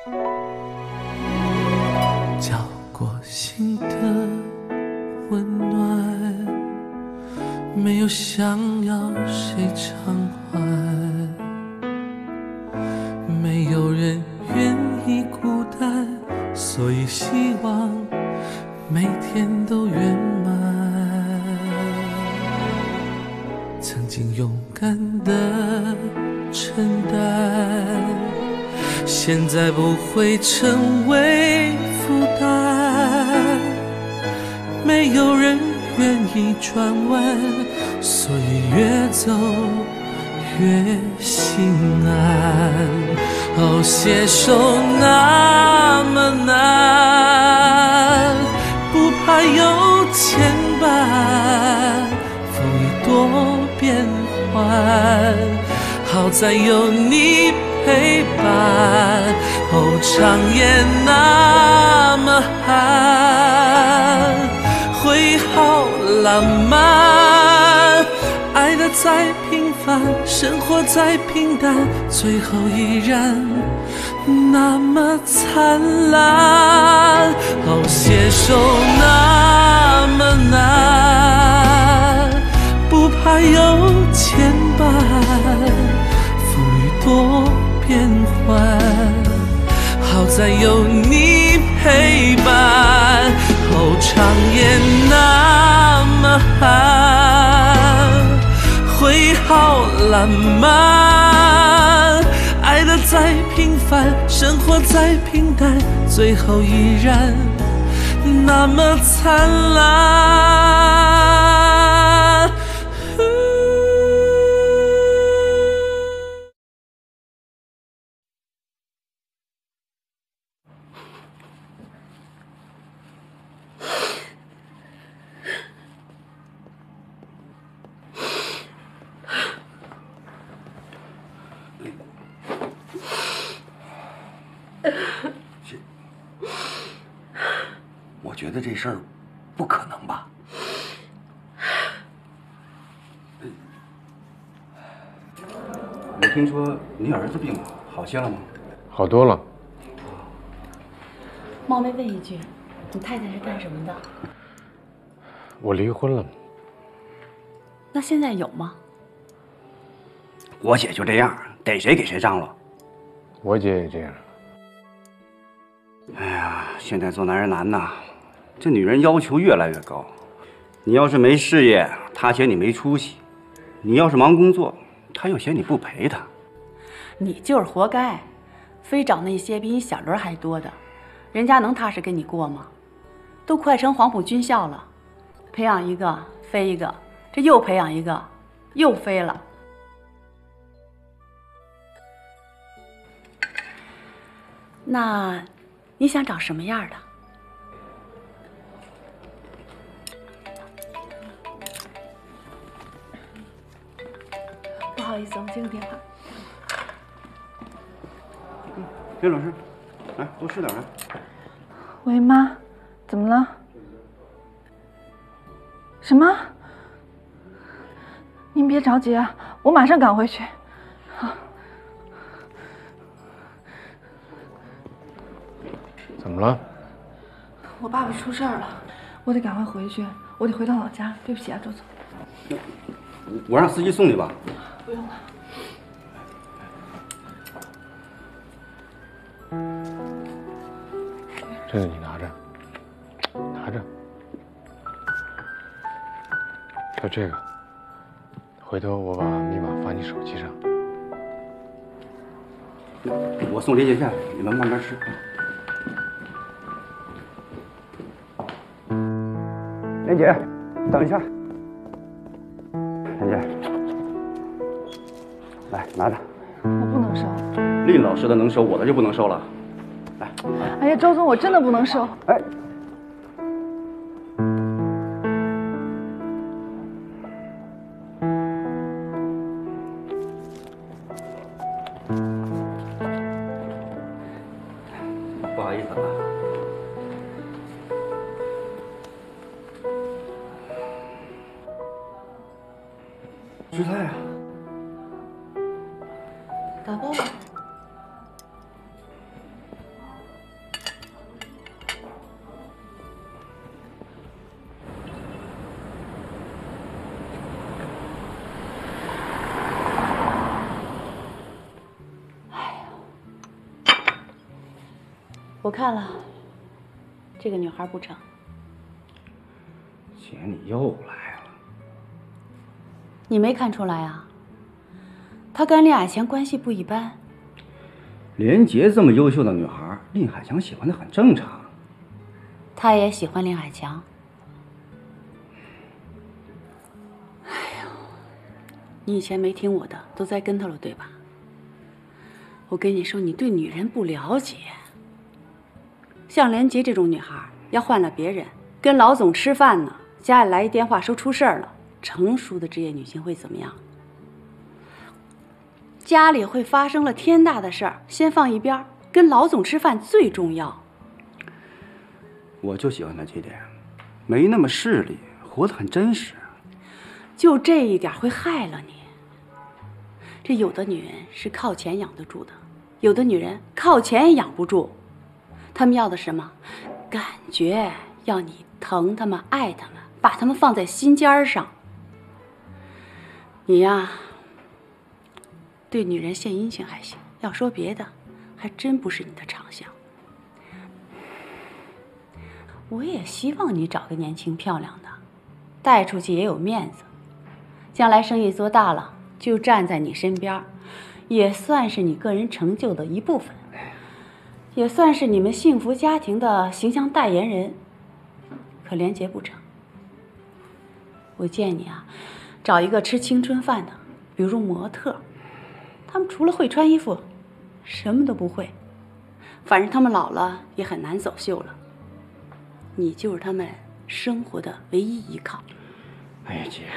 交过心的温暖，没有想要谁偿还，没有人愿意孤单，所以希望每天都圆满。曾经勇敢的承担，现在不会成为负担，没有人愿意转弯，所以越走越心安。哦，携手那么难，不怕有牵绊，风雨多变幻，好在有你陪伴。哦，长夜那么寒，回忆好浪漫，爱得再平凡，生活再平淡，最后依然那么灿烂。哦，携手那么难，不怕有牵绊，风雨多变幻，好在有你陪伴。哦，长夜那么寒，回忆好浪漫，爱得再平凡，生活再平淡，最后依然那么灿烂。 我觉得这事儿不可能吧？我听说你儿子病好些了吗？ 好多了。 冒昧问一句，你太太是干什么的？ 我离婚了。 那现在有吗？ 我姐就这样，逮谁给谁张罗。 我姐也这样。 哎呀，现在做男人难呐，这女人要求越来越高。你要是没事业，她嫌你没出息；你要是忙工作，她又嫌你不陪她。 你就是活该，非找那些比你小人还多的，人家能踏实跟你过吗？都快成黄埔军校了，培养一个飞一个，这又培养一个，又飞了。那你想找什么样的？不好意思，我接个电话。 薛老师，来多吃点来。 喂，妈，怎么了？什么？您别着急啊，我马上赶回去。好。 怎么了？ 我爸爸出事儿了，我得赶快回去，我得回到老家。对不起啊，周总。 我让司机送你吧。 不用了。 这个你拿着，拿着。就这个，回头我把密码发你手机上。 我送林姐下，你们慢慢吃。莲姐，等一下。莲姐，来拿着。 我不能收。 令老师的能收，我的就不能收了。来。 哎呀，周总，我真的不能收。 哎。不好意思啊。吃菜啊。 打包吧。 我看了，这个女孩不成。 姐，你又来了。 你没看出来啊？她跟林海强关系不一般。 连杰这么优秀的女孩，令海强喜欢的很正常。 他也喜欢林海强。哎呦，你以前没听我的，都栽跟头了，对吧？我跟你说，你对女人不了解。像连杰这种女孩，要换了别人，跟老总吃饭呢，家里来一电话说出事儿了，成熟的职业女性会怎么样？家里会发生了天大的事儿，先放一边，跟老总吃饭最重要。 我就喜欢他这点，没那么势利，活得很真实。 就这一点会害了你。这有的女人是靠钱养得住的，有的女人靠钱也养不住。她们要的什么？感觉，要你疼她们、爱她们，把她们放在心尖上。你呀，对女人献殷勤还行，要说别的，还真不是你的长项。我也希望你找个年轻漂亮的，带出去也有面子，将来生意做大了就站在你身边，也算是你个人成就的一部分，也算是你们幸福家庭的形象代言人。可连杰不成，我建议你啊，找一个吃青春饭的，比如模特，他们除了会穿衣服，什么都不会，反正他们老了也很难走秀了。你就是他们生活的唯一依靠。 哎呀，姐，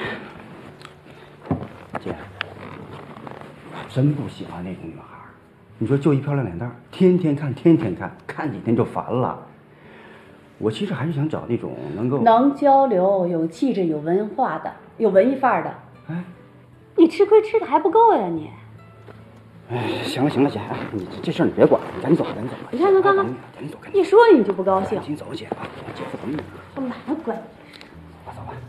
我真不喜欢那种女孩。你说就一漂亮脸蛋，天天看，天天看，看几天就烦了。我其实还是想找那种能交流、有气质、有文化的、有文艺范儿的。 哎， 你吃亏吃的还不够呀你！ 哎，行了行了，姐，你这事儿你别管了，赶紧走吧，赶紧走吧。 你看， 赶紧走，赶紧。 一说你就不高兴。 赶紧走，姐啊，姐夫等你呢。 我懒得管你。 走吧，走吧。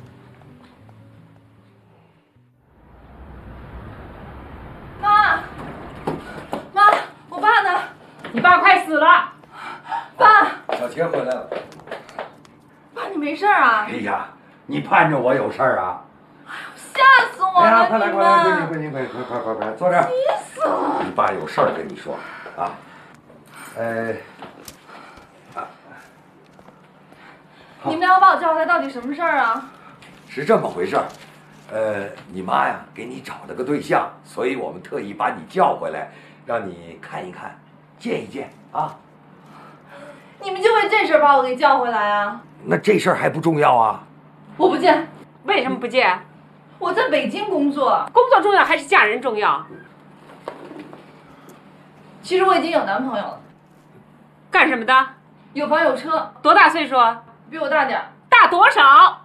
妈，我爸呢？ 你爸快死了！ 爸， 小杰回来了。 爸，你没事啊？ 哎呀，你盼着我有事儿啊？ 吓死我了！ 快来， 你快来， 们闺女，快坐这儿。 急死了！ 你爸有事儿跟你说啊。 你们要把我叫回来，到底什么事儿啊？ 是这么回事儿。你妈呀，给你找了个对象，所以我们特意把你叫回来，让你看一看，见一见啊。 你们就为这事儿把我给叫回来啊？ 那这事儿还不重要啊？ 我不见。 为什么不见？ 我在北京工作。 工作重要还是嫁人重要？ 其实我已经有男朋友了。 干什么的？ 有房有车。 多大岁数？ 比我大点儿。 大多少？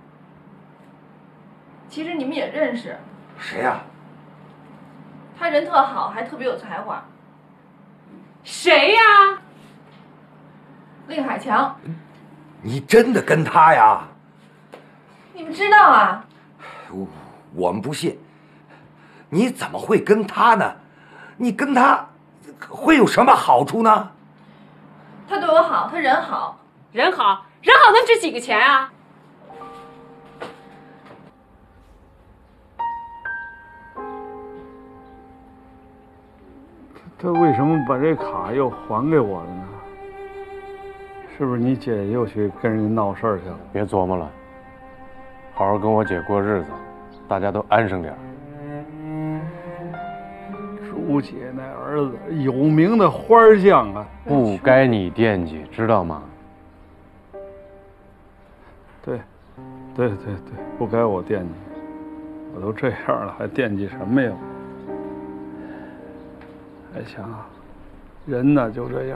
其实你们也认识。 谁呀？ 他人特好，还特别有才华。 谁呀？ 令海强。 你真的跟他呀？ 你们知道啊？ 我们不信。你怎么会跟他呢？你跟他会有什么好处呢？ 他对我好，他人好。 人好能值几个钱啊？ 他为什么把这卡又还给我了呢？是不是你姐又去跟人家闹事儿去了？ 别琢磨了，好好跟我姐过日子，大家都安生点儿。 朱姐那儿子有名的花匠啊， 不该你惦记，知道吗？ 对，不该我惦记。我都这样了，还惦记什么呀？还想，人呢就这样。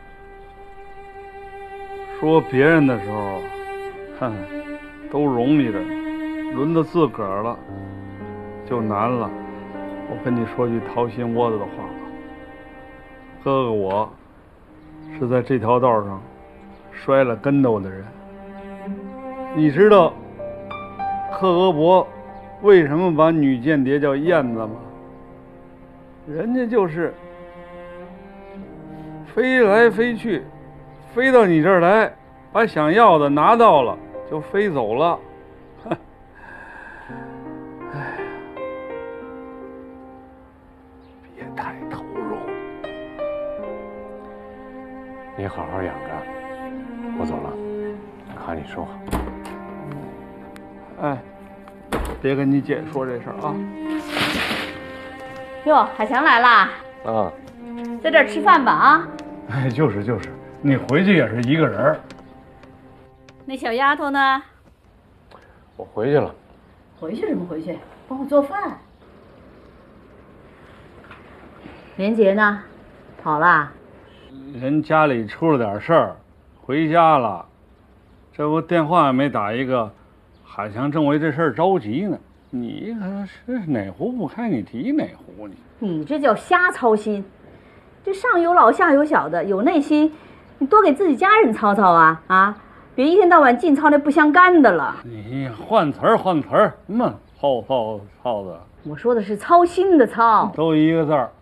说别人的时候，看看都容易着呢，轮到自个儿了就难了。我跟你说句掏心窝子的话吧，哥哥我是在这条道上摔了跟头的人。你知道克格勃为什么把女间谍叫燕子吗？人家就是飞来飞去， 飞到你这儿来，把想要的拿到了，就飞走了。哼，哎， 别太投入。 你好好养着，我走了，看你说话。 哎，别跟你姐说这事儿啊。 哟，海强来啦！ 啊， 在这儿吃饭吧啊！ 哎，就是，你回去也是一个人儿。 那小丫头呢？ 我回去了。 回去什么回去？帮我做饭。连杰呢？跑了？ 人家里出了点事儿，回家了。这不电话也没打一个，海强正为这事儿着急呢。你可是哪壶不开你提哪壶你。 你这叫瞎操心，这上有老下有小的，有内心，你多给自己家人操操啊啊！别一天到晚净操那不相干的了。 你换词儿，什么操的？ 我说的是操心的操， 都一个字儿。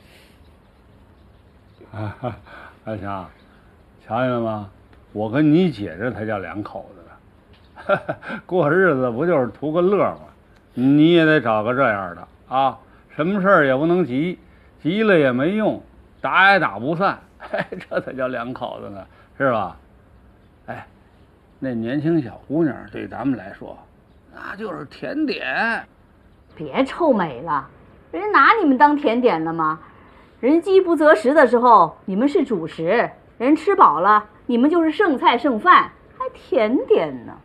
海强，瞧见了吗？我跟你姐这才叫两口子呢。过日子不就是图个乐吗？你也得找个这样的啊，什么事儿也不能急，急了也没用，打也打不散，这才叫两口子呢，是吧？哎，那年轻小姑娘对咱们来说，那就是甜点。 别臭美了，人家拿你们当甜点了吗？人饥不择食的时候，你们是主食；人吃饱了，你们就是剩菜剩饭，还甜点呢。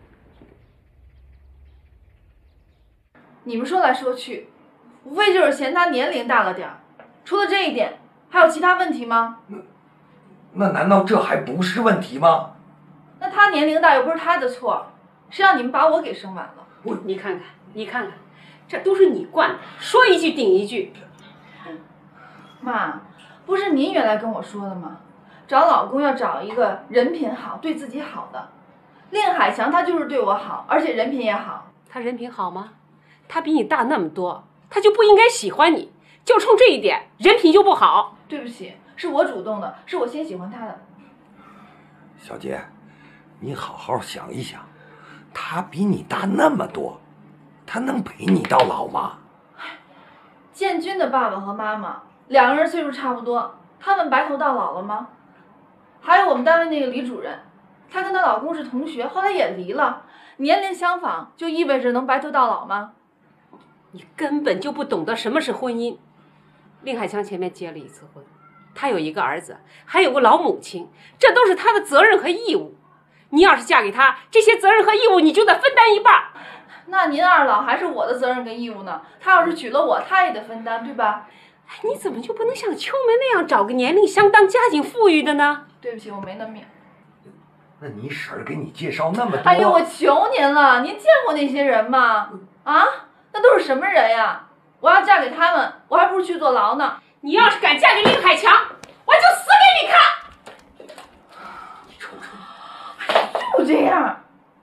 你们说来说去，无非就是嫌他年龄大了点儿。除了这一点，还有其他问题吗？ 那难道这还不是问题吗？ 那他年龄大又不是他的错，谁让你们把我给生晚了？ 你看看，这都是你惯的，说一句顶一句。 妈，不是您原来跟我说的吗？找老公要找一个人品好、对自己好的。令海强他就是对我好，而且人品也好。 他人品好吗？他比你大那么多，他就不应该喜欢你，就冲这一点，人品就不好。 对不起，是我主动的，是我先喜欢他的。 小杰，你好好想一想，他比你大那么多，他能陪你到老吗？ 建军的爸爸和妈妈两个人岁数差不多，他们白头到老了吗？还有我们单位那个李主任，她跟她老公是同学，后来也离了，年龄相仿就意味着能白头到老吗？ 你根本就不懂得什么是婚姻。令海强前面结了一次婚，他有一个儿子，还有个老母亲，这都是他的责任和义务。你要是嫁给他，这些责任和义务你就得分担一半。 那您二老还是我的责任跟义务呢？他要是娶了我，他也得分担，对吧？ 你怎么就不能像秋梅那样找个年龄相当、家境富裕的呢？ 对不起，我没那命。 那你婶儿给你介绍那么多， 哎呦，我求您了，您见过那些人吗？啊，那都是什么人呀？我要嫁给他们，我还不如去坐牢呢。 你要是敢嫁给令海强，我就死给你看！ 你瞅瞅， 就这样。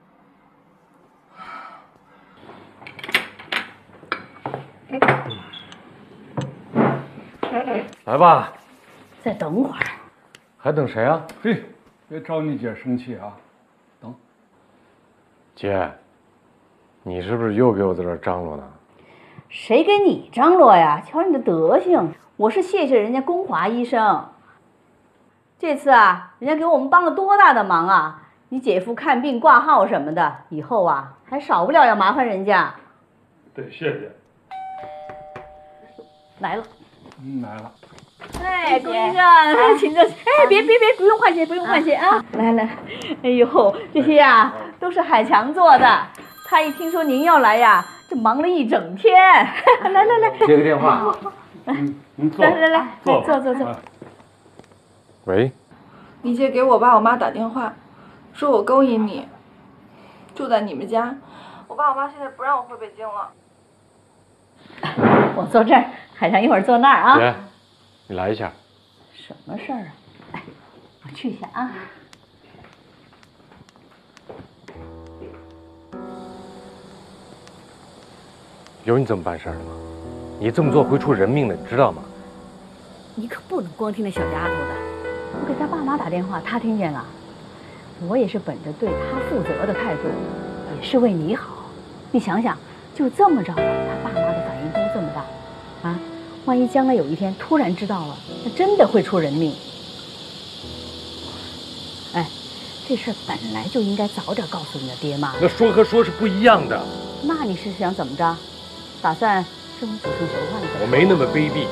来吧， 再等会儿。 还等谁啊？ 嘿，别招你姐生气啊！等， 姐，你是不是又给我在这儿张罗呢？ 谁给你张罗呀？瞧你的德行，我是谢谢人家龚华医生。这次啊，人家给我们帮了多大的忙啊！你姐夫看病挂号什么的，以后啊还少不了要麻烦人家。 得谢谢。 来了。 来了。 哎，龚医生，请坐。哎，别，不用换鞋，不用换鞋啊！来，哎呦，这些呀都是海强做的。他一听说您要来呀，就忙了一整天。来， 接个电话。 您坐。 来，坐。 喂， 你姐给我爸我妈打电话，说我勾引你，住在你们家。我爸我妈现在不让我回北京了。 我坐这儿，海强一会儿坐那儿啊。 姐，你来一下。 什么事儿啊？哎，我去一下啊。 有你这么办事儿的吗？你这么做会出人命的，你知道吗？ 你可不能光听那小丫头的。 我给他爸妈打电话，他听见了。我也是本着对他负责的态度，也是为你好。你想想，就这么着，他爸妈的反应都这么大，啊，万一将来有一天突然知道了，那真的会出人命。哎，这事儿本来就应该早点告诉你的爹妈。 那说和说是不一样的。 那你是想怎么着？打算生子孙熟换的？ 我没那么卑鄙。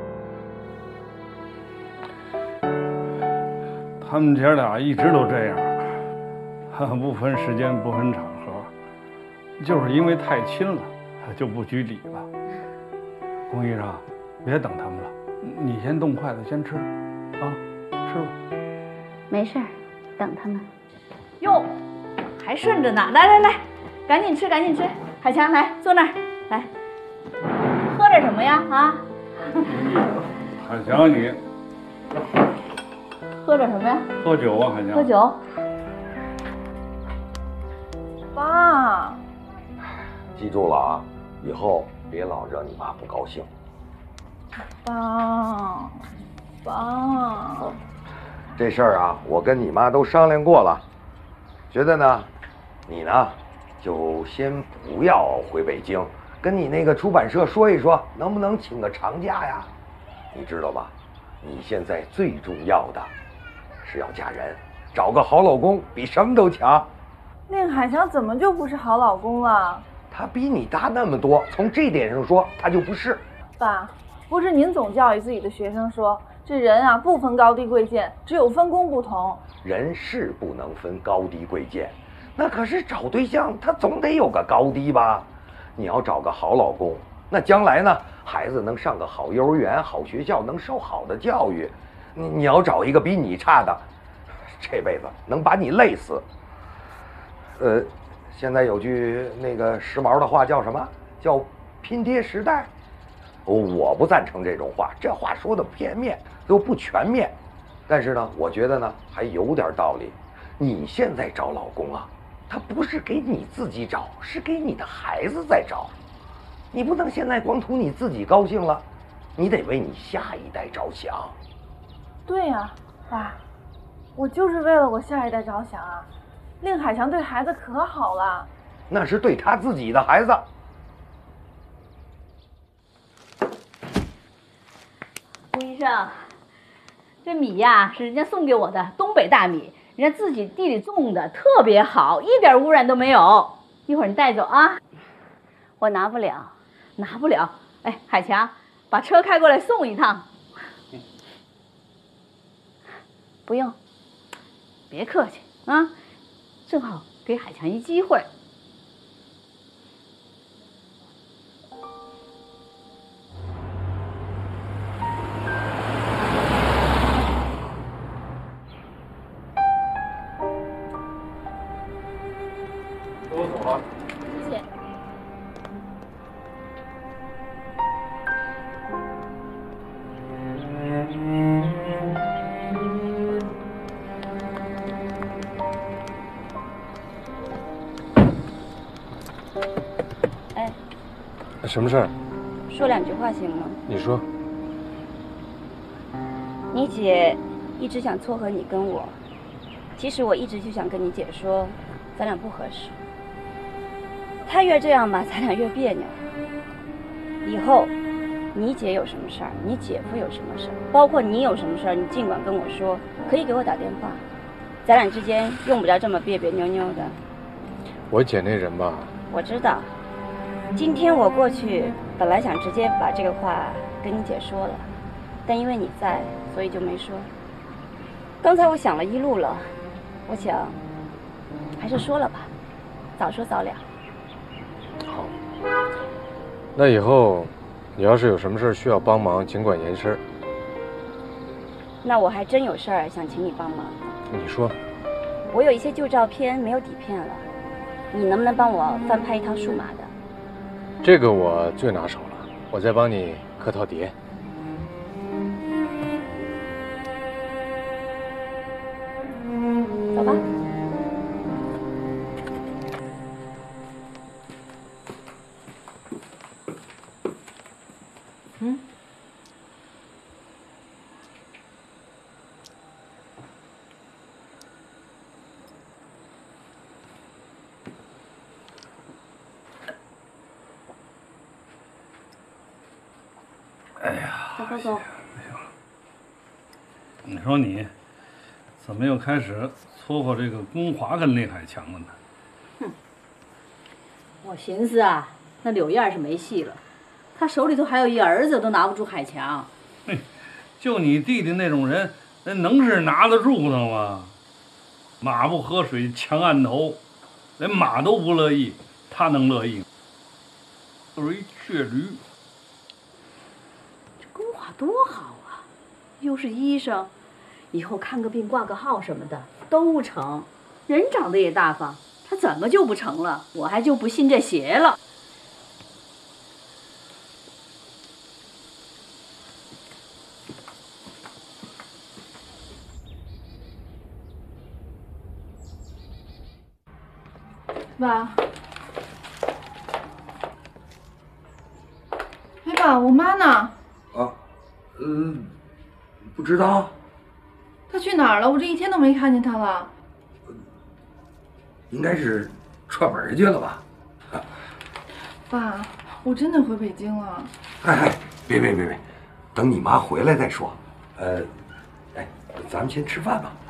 他们姐俩一直都这样，不分时间，不分场合，就是因为太亲了，就不拘礼了。龚医生，别等他们了，你先动筷子，先吃，啊，吃吧。 没事儿，等他们。哟，还顺着呢，来来来，赶紧吃，赶紧吃。海强，来坐那儿，来，喝点什么呀？啊？ 海强，你喝点什么呀？ 喝酒啊，海强。 喝酒。 爸， 记住了啊，以后别老惹你妈不高兴。 爸， 这事儿啊，我跟你妈都商量过了，觉得呢，你呢，就先不要回北京，跟你那个出版社说一说，能不能请个长假呀？你知道吧？你现在最重要的是要嫁人，找个好老公比什么都强。 令海强怎么就不是好老公了？ 他比你大那么多，从这点上说，他就不是。 爸，不是您总教育自己的学生说，这人啊不分高低贵贱，只有分工不同。 人是不能分高低贵贱，那可是找对象他总得有个高低吧？你要找个好老公，那将来呢，孩子能上个好幼儿园、好学校，能受好的教育。你要找一个比你差的，这辈子能把你累死。现在有句那个时髦的话叫什么？叫拼爹时代。我不赞成这种话，这话说的片面又不全面。但是呢，我觉得呢还有点道理。你现在找老公啊，他不是给你自己找，是给你的孩子在找。你不能现在光图你自己高兴了，你得为你下一代着想。 对呀，爸，我就是为了我下一代着想啊。令海强对孩子可好了， 那是对他自己的孩子。 龚医生，这米呀是人家送给我的东北大米，人家自己地里种的，特别好，一点污染都没有。一会儿你带走啊。我拿不了，拿不了。哎，海强，把车开过来送一趟。不用，别客气啊，正好给海强一机会。 我走了。 谢谢。 哎，什么事儿？ 说两句话行吗？ 你说。 你姐一直想撮合你跟我，其实我一直就想跟你姐说，咱俩不合适。她越这样吧，咱俩越别扭。以后你姐有什么事儿，你姐夫有什么事儿，包括你有什么事儿，你尽管跟我说，可以给我打电话，咱俩之间用不着这么别别扭扭的。 我姐那人吧， 我知道。今天我过去，本来想直接把这个话跟你姐说了，但因为你在，所以就没说。刚才我想了一路了，我想还是说了吧，早说早了。 好，那以后你要是有什么事需要帮忙，尽管言声。 那我还真有事儿想请你帮忙。 你说。 我有一些旧照片没有底片了，你能不能帮我翻拍一套数码的？ 这个我最拿手了，我再帮你刻套碟。 走吧。 走走。 你说你怎么又开始撮合这个龚华跟厉海强了呢？ 哼，我寻思啊，那柳燕是没戏了，他手里头还有一儿子，都拿不住海强。 嘿，就你弟弟那种人，那能是拿得住他吗？马不喝水强按头，连马都不乐意，他能乐意吗？就是一倔驴。 这龚华多好啊，又是医生，以后看个病挂个号什么的都成，人长得也大方，他怎么就不成了？我还就不信这邪了。 爸，哎爸，我妈呢？ 啊，不知道。 她去哪儿了？我这一天都没看见她了。 应该是串门去了吧？ 爸，我真的回北京了。 哎，别，等你妈回来再说。咱们先吃饭吧。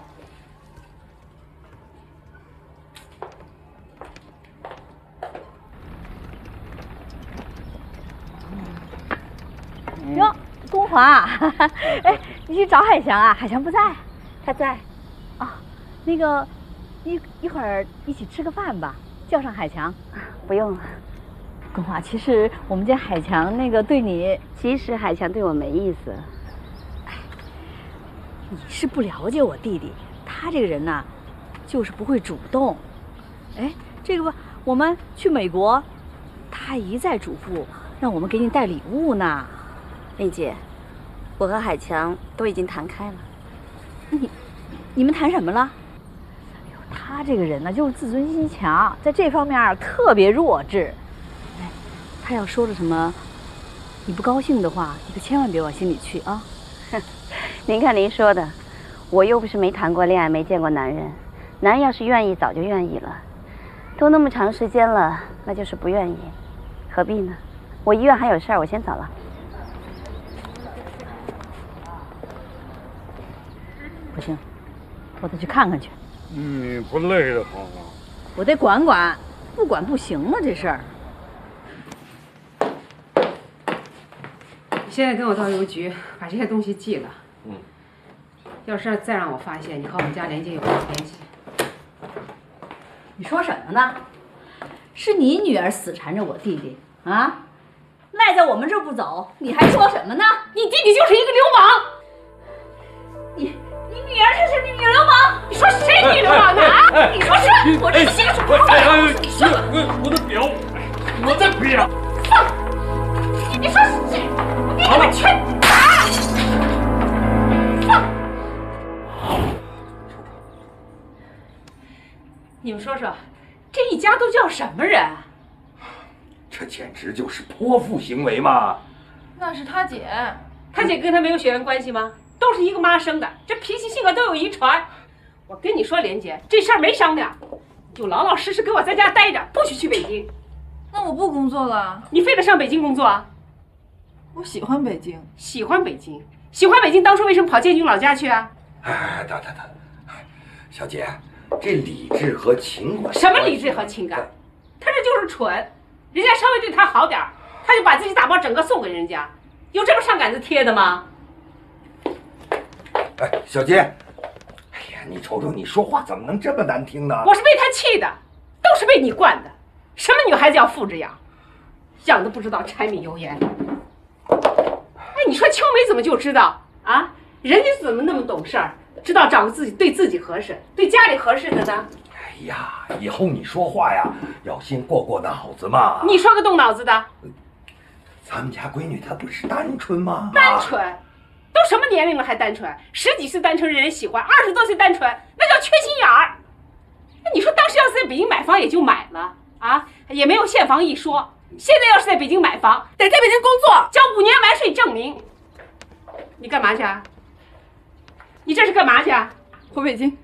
哟，龚华，哎，你去找海强啊？海强不在， 他在。 啊，那个，一会儿一起吃个饭吧，叫上海强。 不用了。 龚华，其实我们家海强那个对你， 其实海强对我没意思。 你是不了解我弟弟，他这个人呐，就是不会主动。哎，这个吧，我们去美国，他还一再嘱咐让我们给你带礼物呢。 丽姐，我和海强都已经谈开了。 你们谈什么了？哎呦，他这个人呢，就是自尊心强，在这方面特别弱智。哎，他要说了什么你不高兴的话，你可千万别往心里去啊。 您看您说的，我又不是没谈过恋爱，没见过男人。男人要是愿意，早就愿意了。都那么长时间了，那就是不愿意，何必呢？我医院还有事儿，我先走了。 不行，我得去看看去。 你不累得慌吗？ 我得管管，不管不行啊，这事儿。 你现在跟我到邮局把这些东西寄了。要是再让我发现你和我们家连接有联系， 你说什么呢？是你女儿死缠着我弟弟啊，赖在我们这儿不走，你还说什么呢？ 你弟弟就是一个流氓。 你女儿是女流氓？ 你说谁女流氓呢？啊？你说是？我这清楚不说。 我的表，我的表。 放！你说是谁？我给你们全打！放！你们说说，这一家都叫什么人？ 这简直就是泼妇行为嘛！ 那是他姐， 他姐跟他没有血缘关系吗？都是一个妈生的，这脾气性格都有遗传。我跟你说，莲姐，这事儿没商量，你就老老实实给我在家待着，不许去北京。 那我不工作了。 你非得上北京工作啊？ 我喜欢北京。 喜欢北京？喜欢北京，当初为什么跑建军老家去啊？ 哎，等，小姐，这理智和情感…… 什么理智和情感？他这就是蠢。人家稍微对他好点，他就把自己打包整个送给人家，有这么上杆子贴的吗？ 哎，小姐，哎呀，你瞅瞅，你说话怎么能这么难听呢？ 我是被他气的，都是被你惯的。什么女孩子要复制养，养的不知道柴米油盐。哎，你说秋梅怎么就知道啊？人家怎么那么懂事儿，知道找个对自己合适、对家里合适的呢？ 哎呀，以后你说话呀，要先过脑子嘛。 你说个动脑子的。 咱们家闺女她不是单纯吗？ 单纯。都什么年龄了还单纯？10几岁单纯人人喜欢，20多岁单纯那叫缺心眼儿。那你说当时要是在北京买房也就买了啊，也没有现房一说。现在要是在北京买房，得在北京工作，交5年完税证明。你干嘛去啊？你这是干嘛去啊？ 回北京。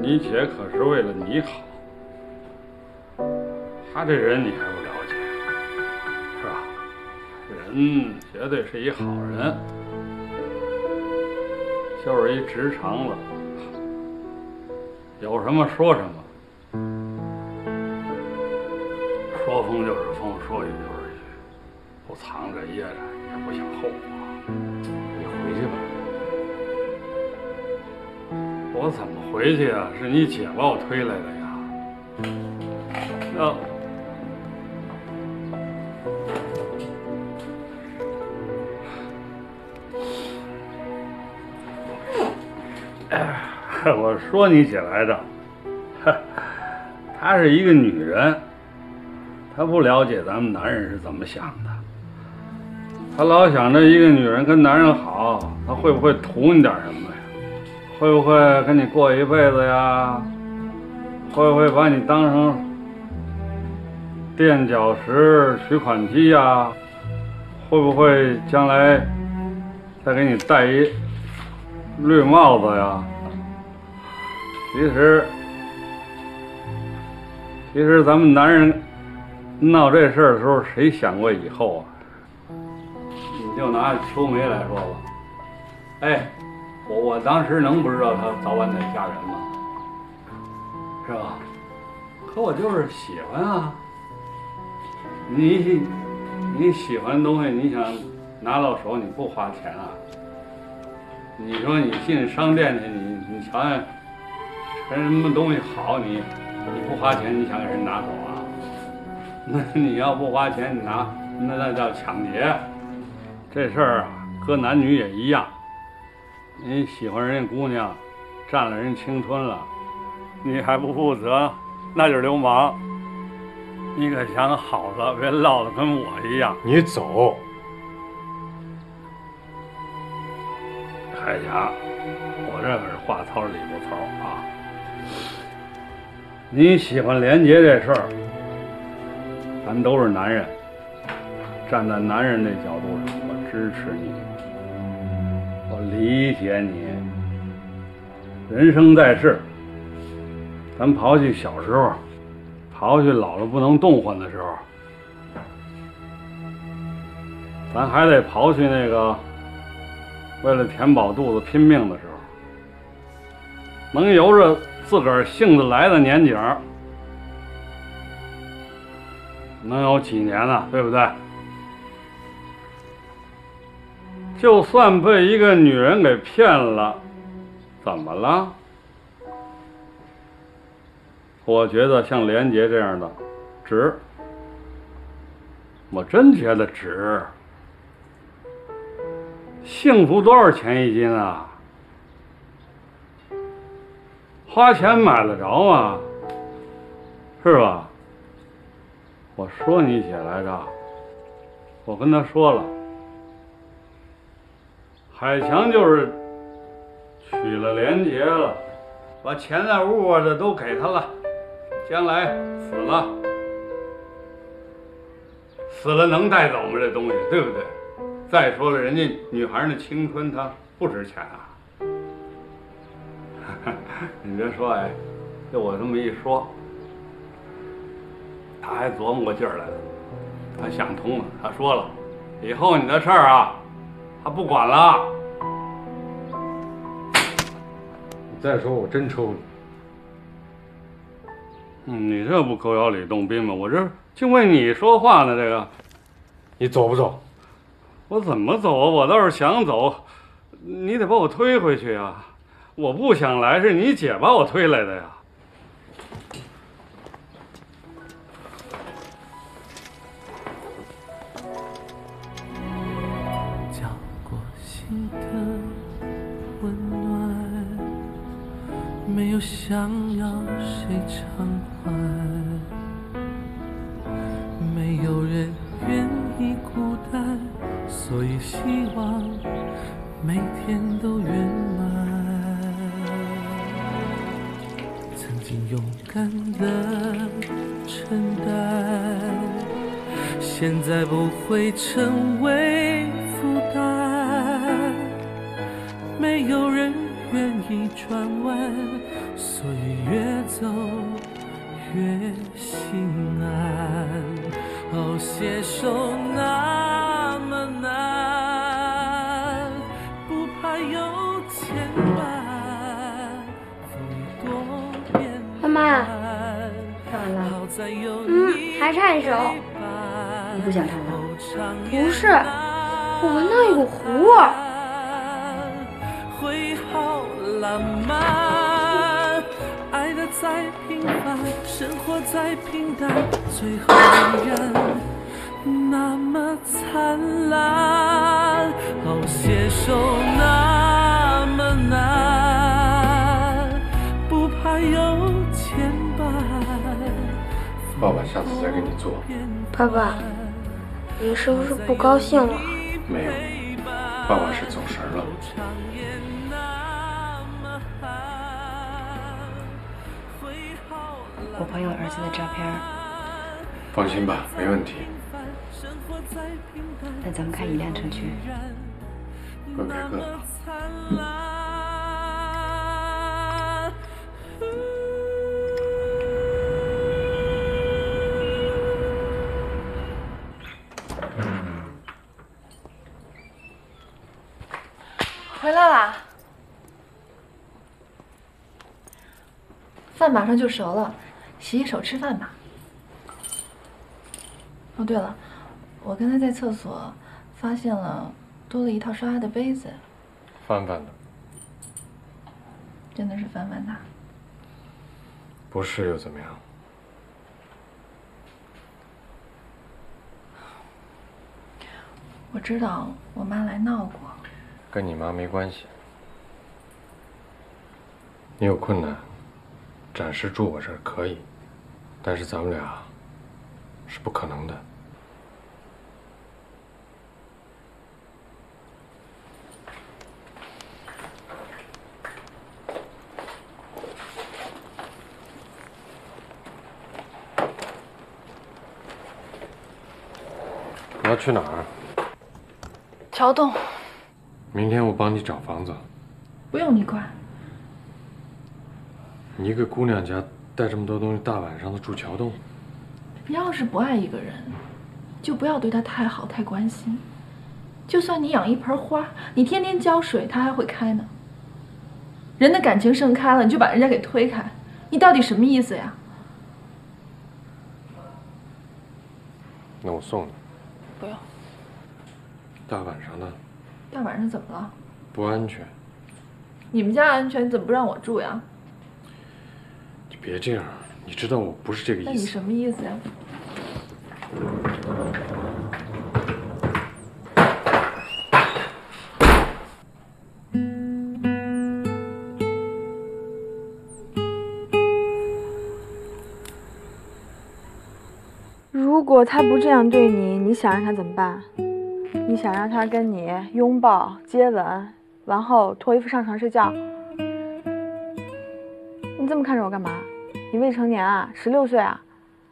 一切可是为了你好。他这人你还不了解，是吧？人绝对是一好人，就是一直肠子，有什么说什么，说风就是风，说雨就是雨，不藏着掖着，也不想后果。 你回去吧。 我怎么回去啊？是你姐把我推来的呀。我说你姐来着，她是一个女人，她不了解咱们男人是怎么想的。她老想着一个女人跟男人好，她会不会图你点什么呀？会不会跟你过一辈子呀？会不会把你当成垫脚石、取款机呀？会不会将来再给你戴一绿帽子呀？其实咱们男人闹这事儿的时候，谁想过以后啊？你就拿秋梅来说吧，哎，我当时能不知道她早晚得嫁人吗？是吧？可我就是喜欢啊。你喜欢的东西，你想拿到手，你不花钱啊？你说你进商店去，你瞧见什么东西好，你不花钱，你想给人拿走啊？那你要不花钱，你拿那叫抢劫。这事儿啊，搁男女也一样。你喜欢人家姑娘，占了人青春了，你还不负责，那就是流氓。你可想好了，别落得跟我一样。 你走。 海霞，我这可是话糙理不糙啊。你喜欢廉洁这事儿，咱都是男人，站在男人那角度上，我支持你，我理解你。人生在世，咱刨去小时候，刨去老了不能动换的时候，咱还得刨去那个为了填饱肚子拼命的时候，能由着自个儿性子来的年景，能有几年呢？对不对？就算被一个女人给骗了，怎么了？我觉得像连杰这样的值，我真觉得值。幸福多少钱一斤啊？花钱买得着吗？是吧？我说你姐来着，我跟她说了，海强就是娶了连杰了，把钱在物的都给他了，将来死了能带走吗？这东西对不对？再说了，人家女孩的青春她不值钱啊。你别说，哎，就我这么一说，他还琢磨过劲儿来了，他想通了，他说了，以后你的事儿啊，他不管了。 你再说我真抽你。 你这不狗咬吕洞宾吗？我这就为你说话呢。这个， 你走不走？ 我怎么走啊？我倒是想走，你得把我推回去呀。我不想来，是你姐把我推来的呀。 浇过心的温暖，没有想要谁偿还，没有人愿意孤单，所以希望每天都圆满。曾经勇敢的承担，现在不会成为负担。没有人愿意转弯， 所以越走越心安。哦，携手那么难，不怕有牵绊，风多变妈妈， 看完了？ 还差一首。 你不想唱了？ 不是，我闻到一股糊味儿。 会好浪漫，爱的再平凡，生活再平淡，最后依然那么灿烂。哦，携手那么难，不怕有牵绊。 爸爸下次再给你做。 爸爸，你是不是不高兴了？ 没有，爸爸是走神了。 我朋友儿子的照片。 放心吧，没问题。 那咱们开一辆车去。 各开各的。 回来啦，饭马上就熟了，洗洗手吃饭吧。哦，对了，我刚才在厕所发现了多了一套刷牙的杯子。 翻翻的。 真的是翻翻的？ 不是又怎么样？ 我知道我妈来闹过。 跟你妈没关系。你有困难，暂时住我这儿可以，但是咱们俩是不可能的。你要去哪儿？ 桥洞。 明天我帮你找房子。 不用你管。 你一个姑娘家带这么多东西，大晚上的住桥洞。 你要是不爱一个人，就不要对他太好、太关心。就算你养一盆花，你天天浇水，它还会开呢。人的感情盛开了，你就把人家给推开，你到底什么意思呀？ 那我送你。 不用。 大晚上的。 大晚上怎么了？ 不安全。 你们家安全，你怎么不让我住呀？ 你别这样，你知道我不是这个意思。 那你什么意思呀？ 如果他不这样对你，你想让他怎么办？你想让他跟你拥抱、接吻，完后脱衣服上床睡觉？你这么看着我干嘛？你未成年啊，16岁啊？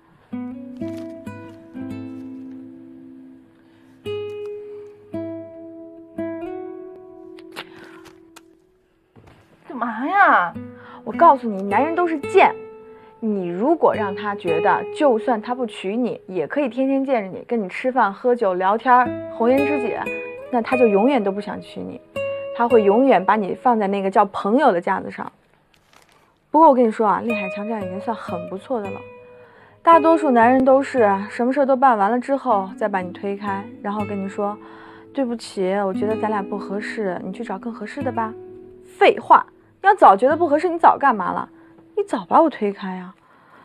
干嘛呀？ 我告诉你，男人都是贱。你如果让他觉得，就算他不娶你，也可以天天见着你，跟你吃饭、喝酒、聊天，红颜知己，那他就永远都不想娶你，他会永远把你放在那个叫朋友的架子上。不过我跟你说啊，厉海强这样已经算很不错的了。大多数男人都是什么事都办完了之后，再把你推开，然后跟你说，对不起，我觉得咱俩不合适，你去找更合适的吧。废话，你要早觉得不合适，你早干嘛了？你早把我推开呀！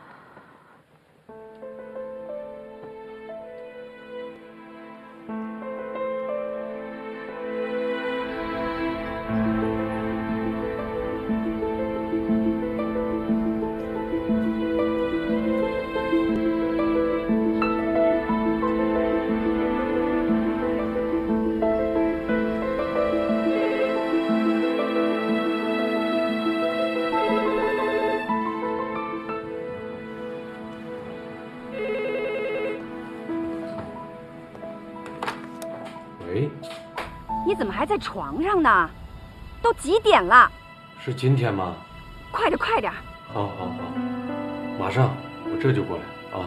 喂， 你怎么还在床上呢？都几点了？ 是今天吗？ 快快点，快点！ 好，马上，我这就过来啊。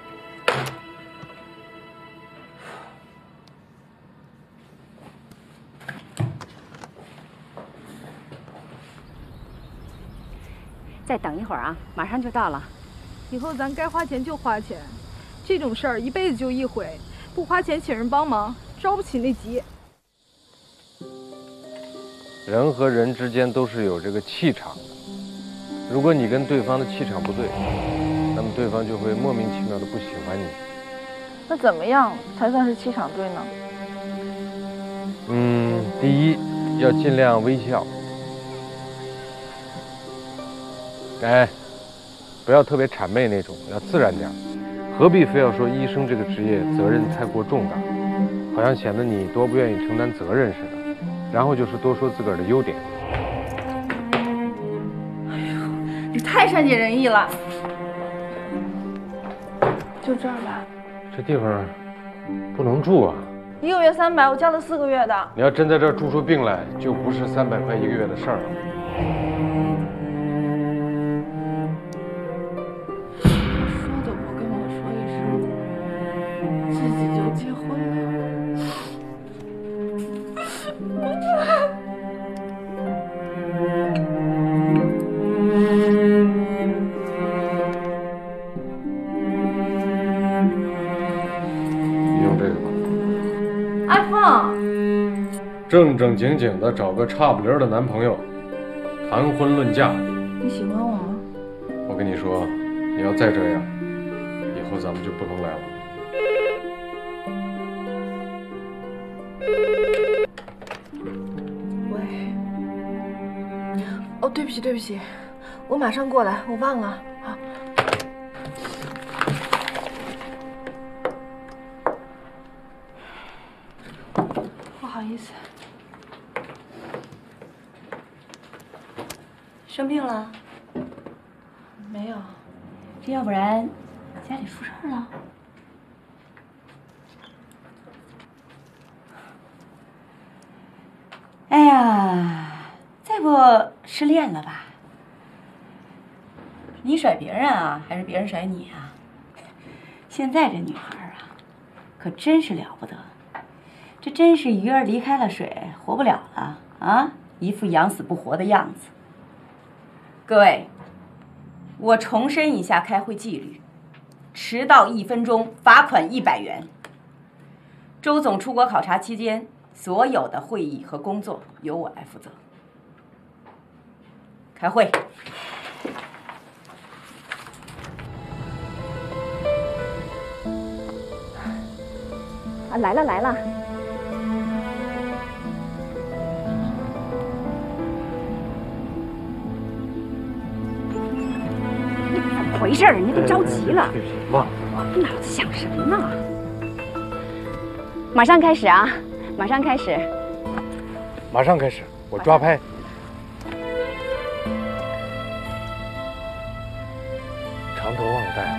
再等一会儿啊，马上就到了。 以后咱该花钱就花钱，这种事儿一辈子就一回，不花钱请人帮忙，着不起那急。 人和人之间都是有这个气场的，如果你跟对方的气场不对，那么对方就会莫名其妙的不喜欢你。 那怎么样才算是气场对呢？ 第一要尽量微笑。哎，不要特别谄媚那种，要自然点。何必非要说医生这个职业责任太过重大，好像显得你多不愿意承担责任似的。然后就是多说自个儿的优点。 哎呦，你太善解人意了。就这儿吧。 这地方不能住啊。 1个月300，我交了4个月的。 你要真在这儿住出病来，就不是300块1个月的事儿了。正正经经的找个差不离的男朋友，谈婚论嫁。 你喜欢我吗？ 我跟你说，你要再这样，以后咱们就不能来了。 喂。哦，对不起，对不起，我马上过来，我忘了。好。不好意思。 生病了？ 没有。 这要不然家里出事儿了？哎呀，再不失恋了吧？你甩别人啊，还是别人甩你啊？现在这女孩啊，可真是了不得，这真是鱼儿离开了水，活不了了啊！一副养死不活的样子。各位，我重申一下开会纪律：迟到1分钟，罚款100元。周总出国考察期间，所有的会议和工作由我来负责。开会。 啊，来了来了。怎么回事？人家都着急了。 对不起，忘了。 脑子想什么呢？马上开始啊！马上开始。 马上开始，我抓拍。长头忘带。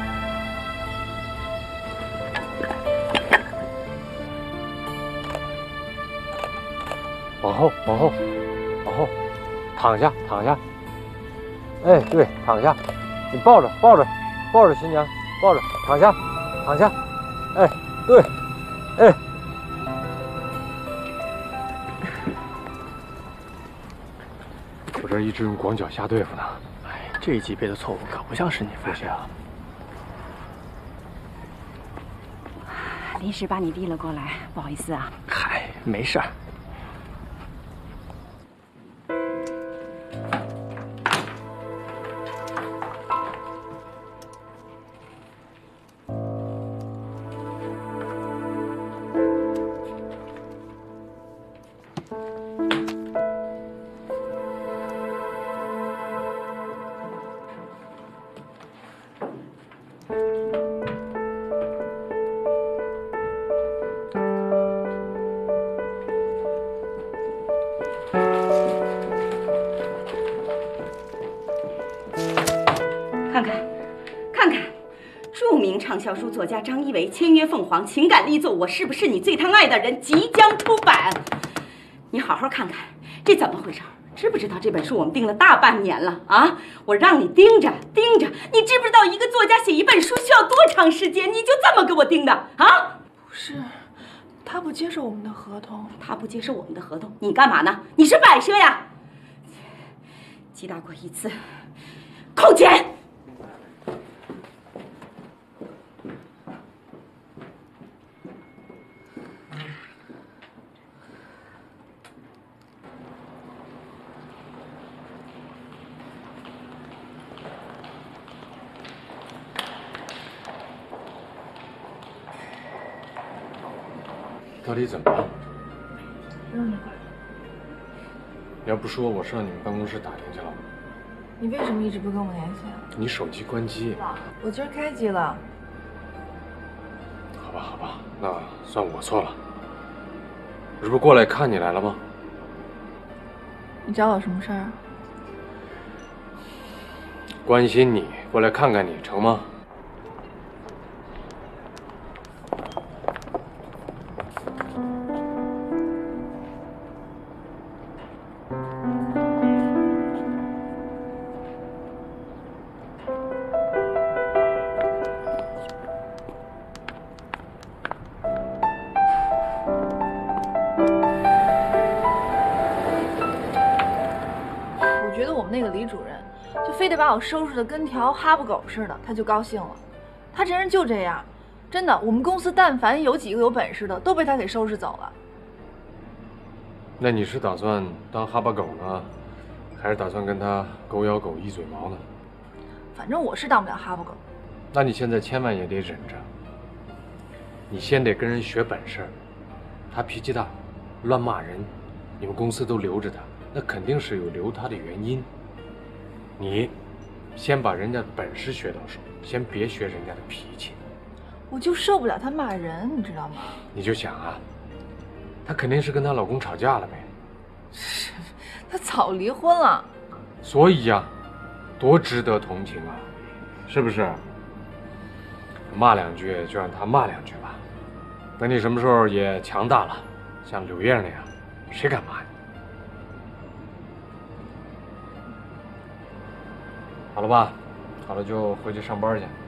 往后，往后，往后，躺下，躺下。哎，对，躺下。你抱着，抱着，抱着新娘，抱着，躺下，躺下。哎，对，哎。我这一直用光脚下对付呢。 哎，这级别的错误可不像是你犯的。 临时把你提了过来，不好意思啊。 嗨，没事儿。 畅销书作家张一维签约凤凰，情感力作《我是不是你最疼爱的人》即将出版。你好好看看，这怎么回事？ 知不知道这本书我们盯了大半年了啊？我让你盯着盯着，你知不知道一个作家写一本书需要多长时间？你就这么给我盯的啊？ 不是，他不接受我们的合同。 他不接受我们的合同，你干嘛呢？你是摆设呀？击打过一次，扣钱。 到底怎么了？ 让你管。 你要不说，我上你们办公室打听去了。 你为什么一直不跟我联系啊？ 你手机关机。 我今儿开机了。 好吧，好吧，那算我错了。我这不过来看你来了吗？ 你找我什么事儿啊？ 关心你，过来看看你，成吗？ 我觉得我们那个李主任，就非得把我收拾的跟条哈巴狗似的，他就高兴了。他这人就这样，真的，我们公司但凡有几个有本事的，都被他给收拾走了。 那你是打算当哈巴狗呢，还是打算跟他狗咬狗一嘴毛呢？ 反正我是当不了哈巴狗。 那你现在千万也得忍着。你先得跟人学本事。他脾气大，乱骂人，你们公司都留着他，那肯定是有留他的原因。你先把人家的本事学到手，先别学人家的脾气。 我就受不了他骂人，你知道吗？ 你就想啊，她肯定是跟她老公吵架了呗。 是，他早离婚了。 所以呀，多值得同情啊，是不是？骂两句就让他骂两句吧。等你什么时候也强大了，像柳叶那样，谁敢骂你？好了吧，好了就回去上班去。